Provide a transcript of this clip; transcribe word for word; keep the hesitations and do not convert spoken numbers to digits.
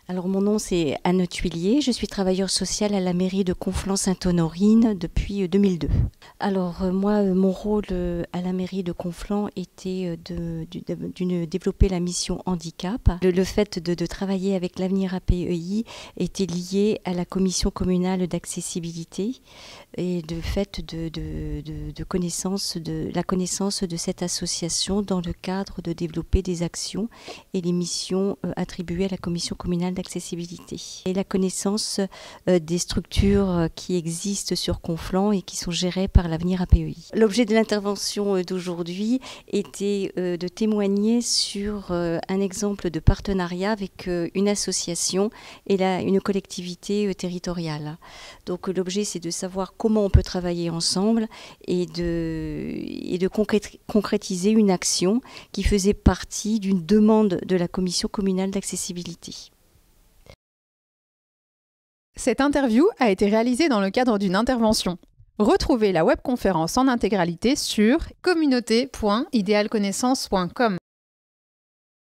Alors mon nom c'est Anne Tuillier, je suis travailleuse sociale à la mairie de Conflans-Sainte-Honorine depuis deux mille deux. Alors euh, moi euh, mon rôle euh, à la mairie de Conflans était de, de, de, de développer la mission handicap. Le, le fait de, de travailler avec l'Avenir A P E I était lié à la commission communale d'accessibilité et de fait de, de, de, de connaissance de la connaissance de cette association dans le cadre de développer des actions et les missions euh, attribuées à la commission communale d'accessibilité et la connaissance euh, des structures euh, qui existent sur Conflans et qui sont gérées par l'Avenir A P E I. L'objet de l'intervention euh, d'aujourd'hui était euh, de témoigner sur euh, un exemple de partenariat avec euh, une association et la, une collectivité euh, territoriale. Donc euh, l'objet c'est de savoir comment on peut travailler ensemble et de, et de concrétiser une action qui faisait partie d'une demande de la commission communale d'accessibilité. Cette interview a été réalisée dans le cadre d'une intervention. Retrouvez la webconférence en intégralité sur communauté point idéal connaissance point com.